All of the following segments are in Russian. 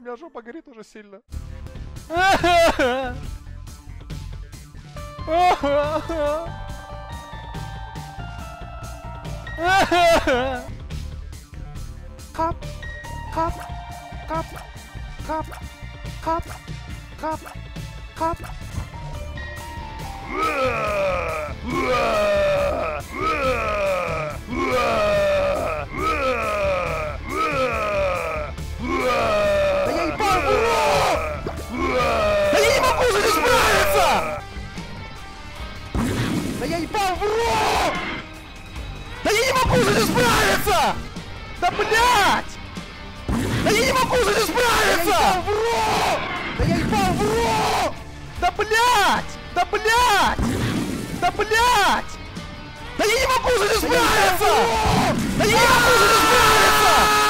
меня жопа горит уже сильно. Кап, кап, кап, кап, кап, кап, кап. Да я ебал в рот! Да я не могу же не справиться! Да я ебал в рот! Да я не могу же не справиться! Да блять! Да я не могу же не справиться! Да я ебал в рот! Да блять! Да блять! Да блять! Да я не могу же не справиться! Да я не могу же не справиться!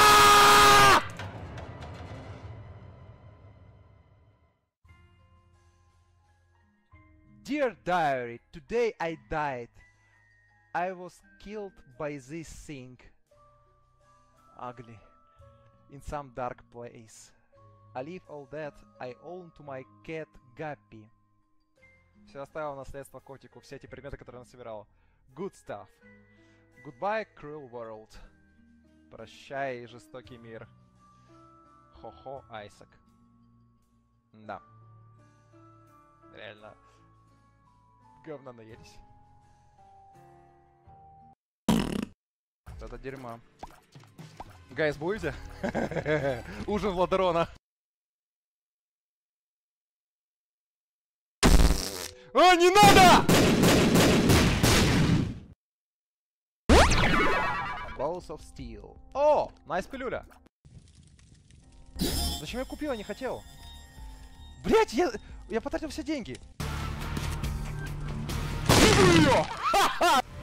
Dear diary, today I died. I was killed by this thing. Ugly. In some dark place. I leave all that I own to my cat Guppy. Все оставил наследство котику, все эти предметы, которые он собирал. Good stuff. Goodbye, cruel world. Прощай, жестокий мир. Хо-хо, Айсак. Да. Реально. Говна наелись. Это дерьмо. Гайс, будете? Ужин Владарона. А, не надо! Balls of Steel. О, найс пилюля. Зачем я купил, я не хотел. Блять, я потратил все деньги. Ха-ха!